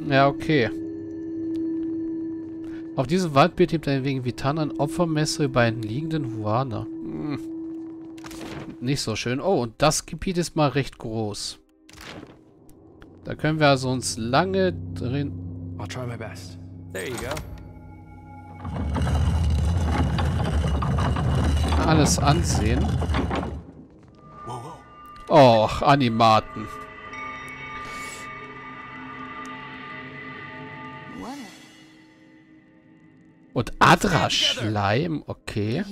Ja, okay. Auf diesem Waldbild hebt ein wenig Vitan ein Opfermesser über einen liegenden Huana. Nicht so schön. Oh, und das Gebiet ist mal recht groß. Da können wir also uns lange drin... I'll try my best. There you go. alles ansehen. Och, Animaten. Und Adra-Schleim, okay.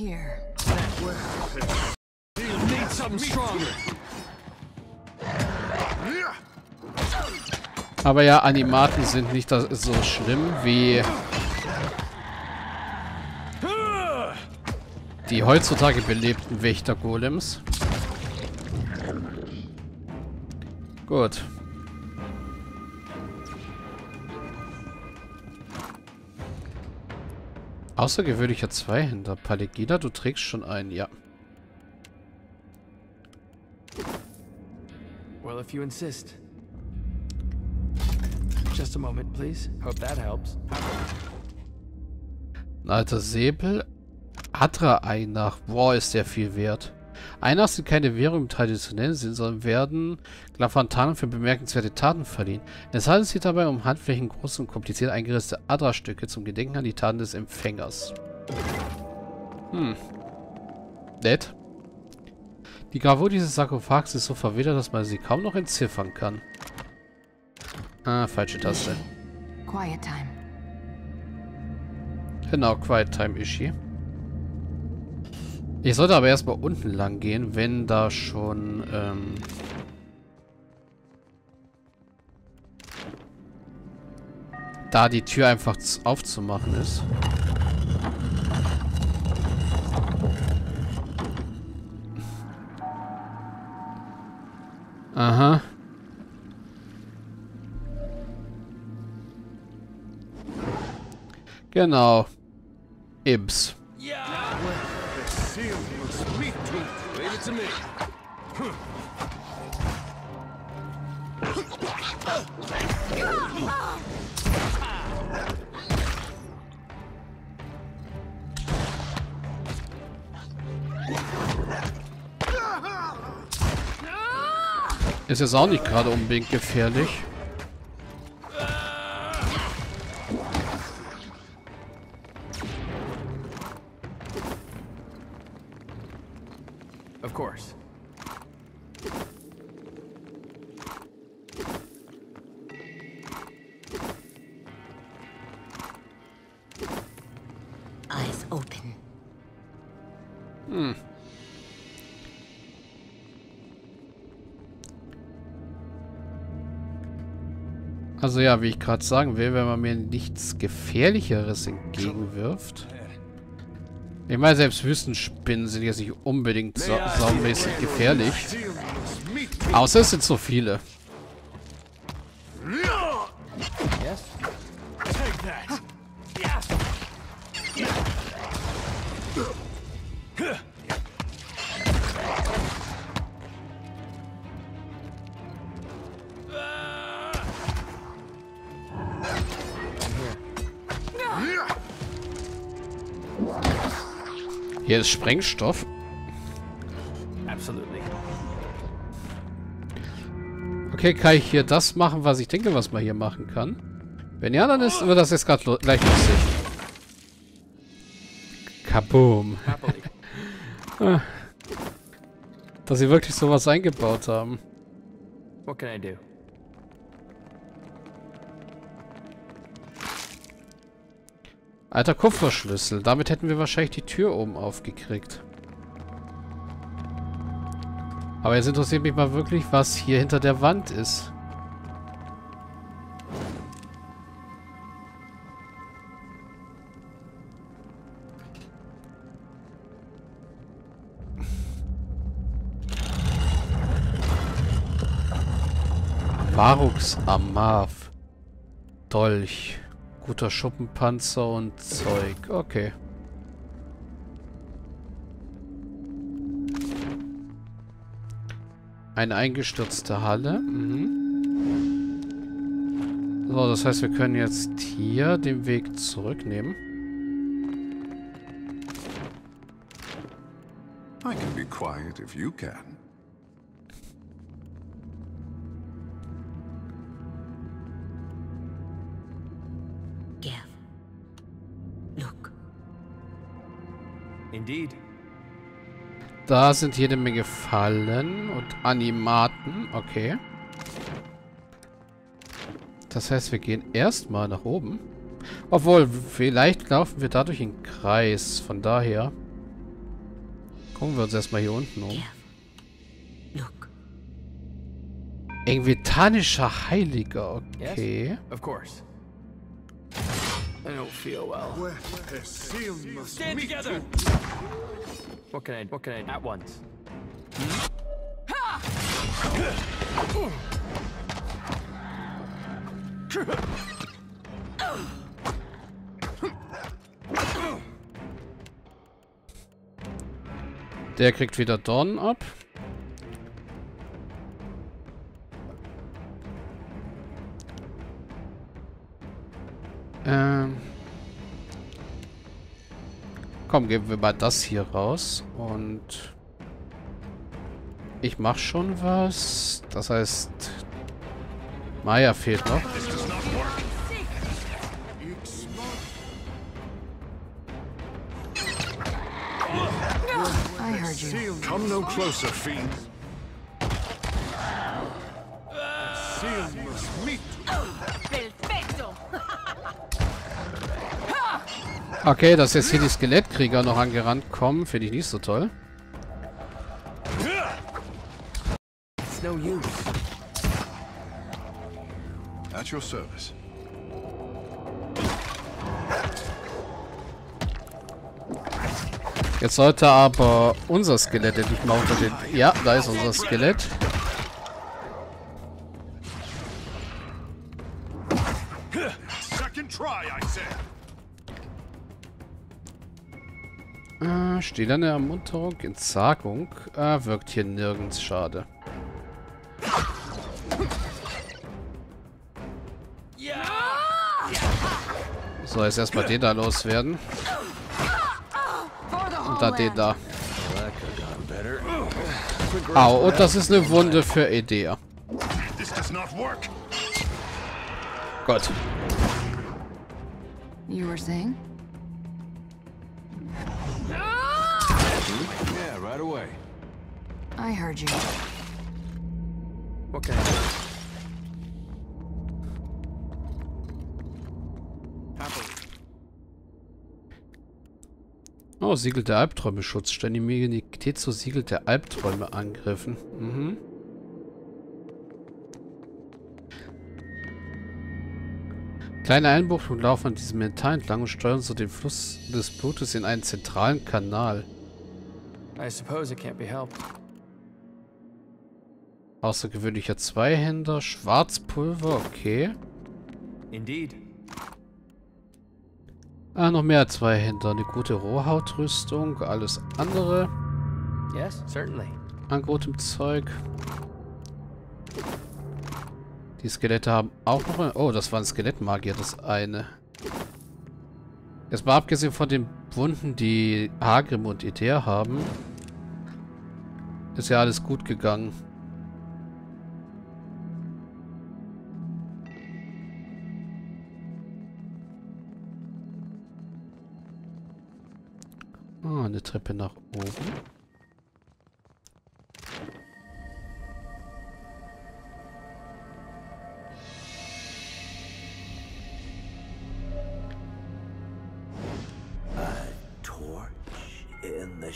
Aber ja, Animaten sind nicht so schlimm wie die heutzutage belebten Wächter-Golems. Gut. Außergewöhnlicher Zweihänder. Palegida, du trägst schon einen, ja. Well, if you insist. Just a moment, please. Hope that helps. Ein alter Säbel. Adra-Einach. Boah, ist der viel wert. Einach sind keine Währung im traditionellen Sinn, sondern werden Glafantanen für bemerkenswerte Taten verliehen. Es handelt sich dabei um Handflächen große und kompliziert eingerissete Adra-Stücke zum Gedenken an die Taten des Empfängers. Nett. Die Gravur dieses Sarkophags ist so verwildert, dass man sie kaum noch entziffern kann. Ah, falsche Taste. Quiet time. Genau, Quiet Time Ishi. Ich sollte aber erstmal unten lang gehen, wenn da schon, da die Tür einfach aufzumachen ist. Aha. Genau. Ibs. Ist jetzt auch nicht gerade unbedingt gefährlich. Of course. Eyes open. Also ja, wie ich gerade sagen will, wenn man mir nichts Gefährlicheres entgegenwirft. Ich meine, selbst Wüstenspinnen sind jetzt nicht unbedingt saumäßig gefährlich. Außer es sind so viele. Yes? Take that. Hier ist Sprengstoff. Absolutely. Okay, kann ich hier das machen, was ich denke, was man hier machen kann? Wenn ja, dann wird das jetzt gerade gleich lustig. Kaboom. Dass sie wirklich sowas eingebaut haben. What can I do? Alter Kupferschlüssel. Damit hätten wir wahrscheinlich die Tür oben aufgekriegt. Aber jetzt interessiert mich mal wirklich, was hier hinter der Wand ist. Varux Amav. Dolch. Guter Schuppenpanzer und Zeug. Okay. Eine eingestürzte Halle. So, das heißt, wir können jetzt hier den Weg zurücknehmen. I can be quiet if you can. Gav. Look. Indeed. Da sind jede Menge Fallen und Animaten. Okay. Das heißt, wir gehen erstmal nach oben. Obwohl, vielleicht laufen wir dadurch in den Kreis. Von daher gucken wir uns erstmal hier unten um. Gav. Look. Engvitanischer Heiliger. Okay. Yes? Of course. I don't feel well. Stand together! What can I at once? Der kriegt wieder Dornen ab. Komm, geben wir mal das hier raus. Und ich mach schon was. Das heißt, Maya fehlt noch. I heard you. Come no closer, fiend. Okay, dass jetzt hier die Skelettkrieger noch angerannt kommen, finde ich nicht so toll. It's no use. At your service. Jetzt sollte aber unser Skelett endlich mal unter den... Ja, da ist unser Skelett. Second try, I said. Stillende Ermunterung, Entsagung. Wirkt hier nirgends, schade. So, jetzt erstmal den da loswerden. Und dann den da. Au, und das ist eine Wunde für Edea. This does not work. Gott. You were saying? Yeah, right away. I heard you. What can I do? Oh, Siegel der Albträume Schutz. Stellen Immunität zu Siegel der Albträume angriffen. Mhm. Kleine Einbuchtung laufen an diesem Metall entlang und steuern so den Fluss des Blutes in einen zentralen Kanal. I suppose it can't be helped. Außergewöhnlicher Zweihänder, Schwarzpulver, okay. Indeed. Noch mehr Zweihänder, eine gute Rohhautrüstung, alles andere Yes, certainly. an gutem Zeug. Die Skelette haben auch noch ein... Oh, das war ein Skelettmagier, das eine. Erstmal abgesehen von den Wunden, die Hagrim und Edea haben, ist ja alles gut gegangen. Ah, eine Treppe nach oben. In the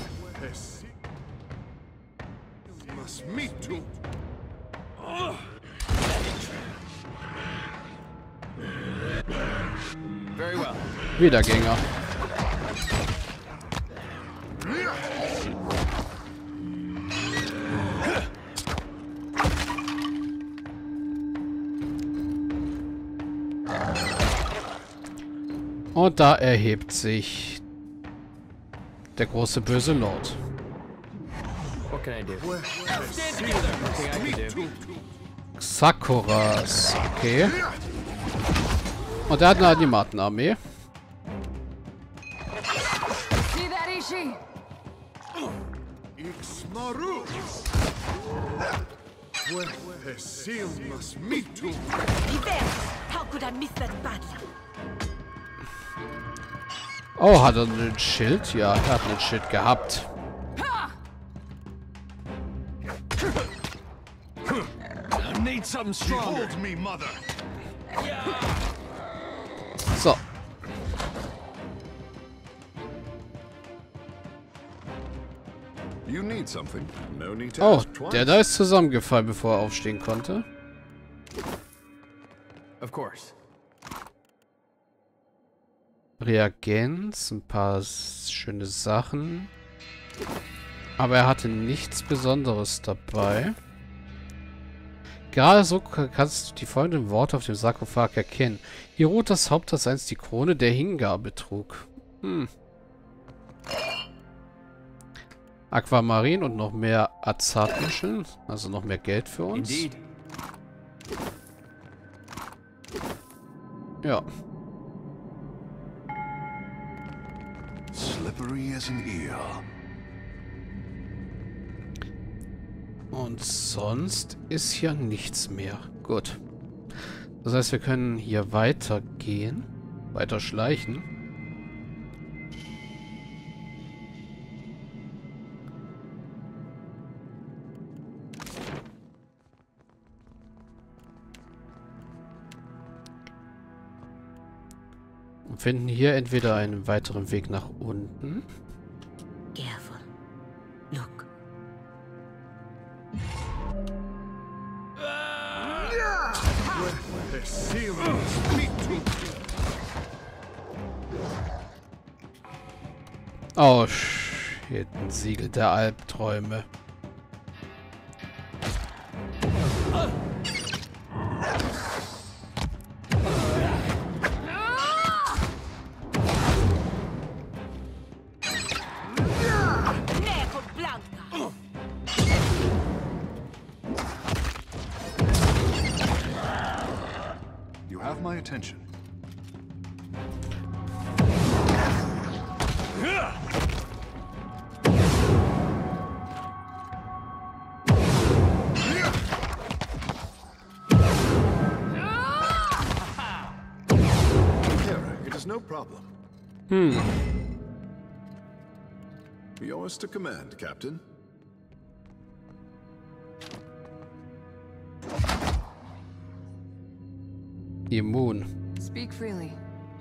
Must meet to. Very well. Wiedergänger. Und da erhebt sich der große böse Lord. What can I do? Stand together. Nothing I can do. Sakuras. Okay. Und er hat eine Animatenarmee. See that, Ishi? Ixmaru! Where Hessil must meet to. How could I miss that badly? Oh, hat er ein Schild? Ja, er hat ein Schild gehabt. I need something stronger. Behold me, mother. So. You need something. No need to Oh, ask twice. der da ist zusammengefallen, bevor er aufstehen konnte. Of course. Reagenz, ein paar schöne Sachen. Aber er hatte nichts Besonderes dabei. Gerade so kannst du die folgenden Worte auf dem Sarkophag erkennen. Hier ruht das Haupt, das einst die Krone der Hingabe trug. Aquamarin und noch mehr Azatmuscheln. Also noch mehr Geld für uns. Indeed. Ja. Slippery as an eel. Und sonst ist hier nichts mehr. Gut. Das heißt, wir können hier weitergehen. Weiter schleichen. Und finden hier entweder einen weiteren Weg nach unten. Careful. Look. Hessil must meet to. Oh, shit. Ein Siegel der Albträume. Neco Blanca. You have my attention. Hera, it is no problem. Yours to command, Captain. Immun. Speak freely.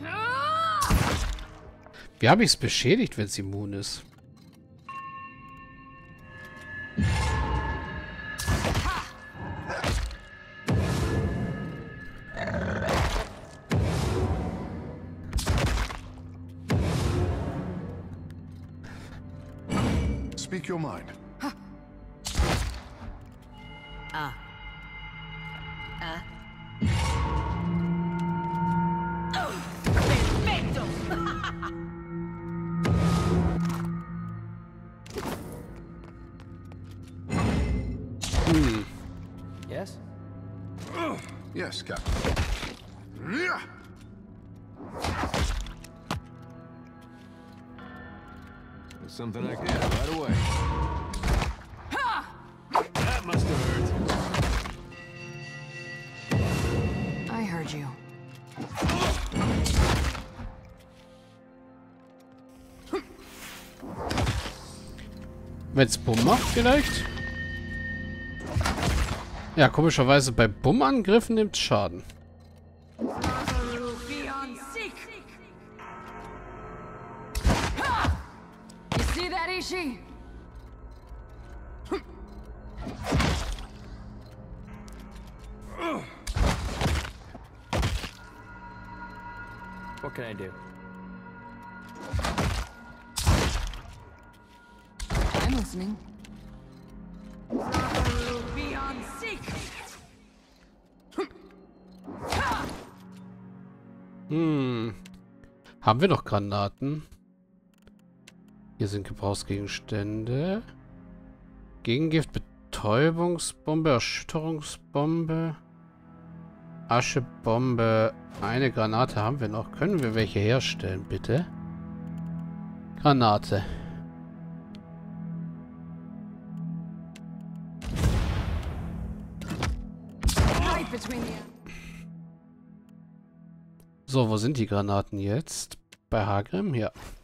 Wie habe ich es beschädigt, wenn es immun ist? Speak your mind. Perfecto. Yes? Yes, Captain. There's something I can do right away. That must have hurt. I heard you. Wenn es Bumm macht, vielleicht? Ja, komischerweise bei Bumm-Angriffen nimmt es Schaden. You see that, Ishi? What can I do? I'm listening. Haben wir noch Granaten? Hier sind Gebrauchsgegenstände. Gegengift, Betäubungsbombe, Erschütterungsbombe. Aschebombe. Eine Granate haben wir noch. Können wir welche herstellen, bitte? Granate. Right between the... So, wo sind die Granaten jetzt? Bei Hagrim? Ja.